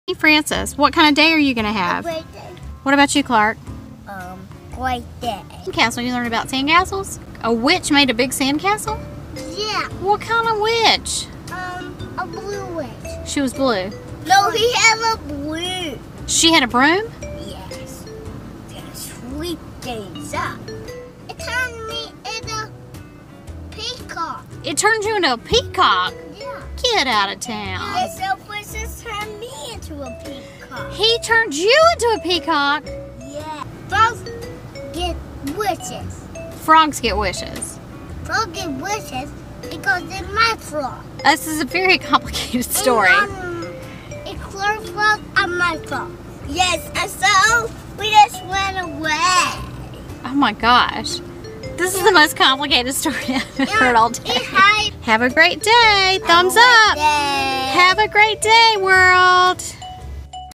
Hey Francis, what kind of day are you going to have? A great day. What about you, Clark? Great day. Sandcastle, you learned about sandcastles? A witch made a big sandcastle? Yeah. What kind of witch? A blue witch. She was blue. No, he had a blue. She had a broom? Yes. To sweep things up. It turned me into a peacock. It turned you into a peacock? Yeah. Get out of town. Yes, the princess turned me into a peacock. He turned you into a peacock? Yeah. Frogs get wishes. Frogs get wishes. Frogs get wishes because they're my frog. This is a very complicated story. It's Clark frog and my frog. Yes, and so we just went away. Oh my gosh. This is the most complicated story I've heard all day. Have a great day. Thumbs up. Day. Have a great day, world.